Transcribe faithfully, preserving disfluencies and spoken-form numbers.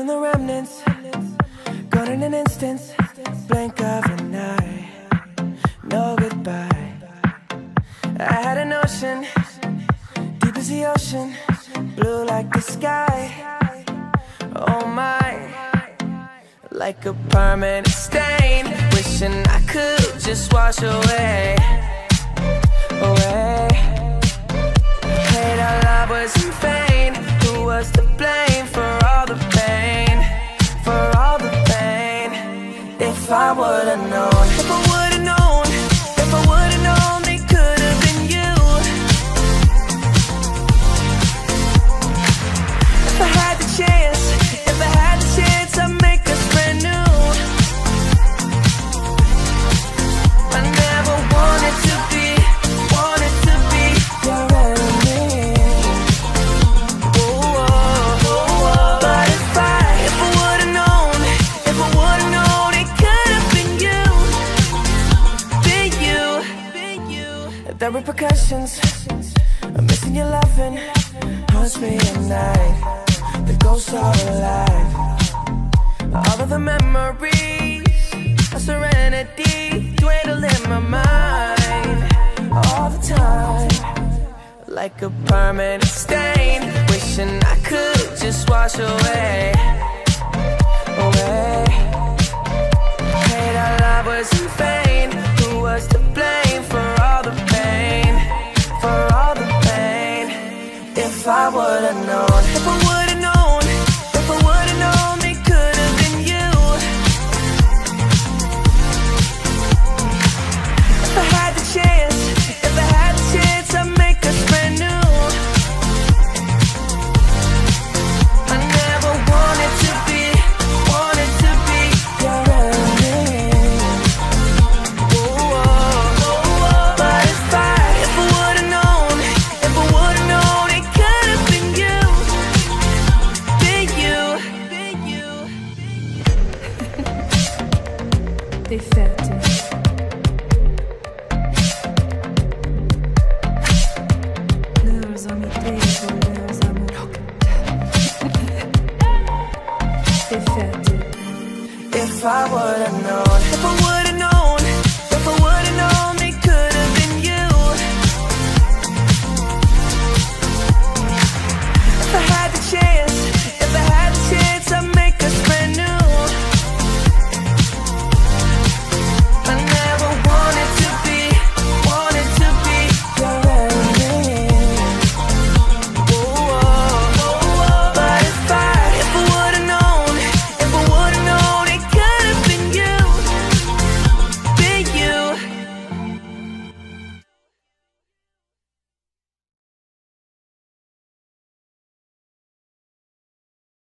feeling the remnants, gone in an instant, blink of an eye, no goodbye. I had a notion, deep as the ocean, blue like the sky. Oh my, like a permanent stain, wishing I could just wash away, away. Hate our love was in vain. Who was to blame for all the pain, for all the pain? If I would've known, if I would've known, if I would've known it could've been you. If I had the chance, if I had the chance, I'd make us brand new. I never wanted to be, wanted to be your enemy. Whoa, whoa, whoa. But if I, if I would've known, if I would've known it could've been you, been you, been you. The repercussions, I'm missing your loving, haunts me at night. The ghosts are alive. All of the memories of serenity dwindle in my mind all the time, like a permanent stain, wishing I could just wash away, away. Hate our love was in vain. Who was to blame for all the pain, for all the pain? If I would've known, if I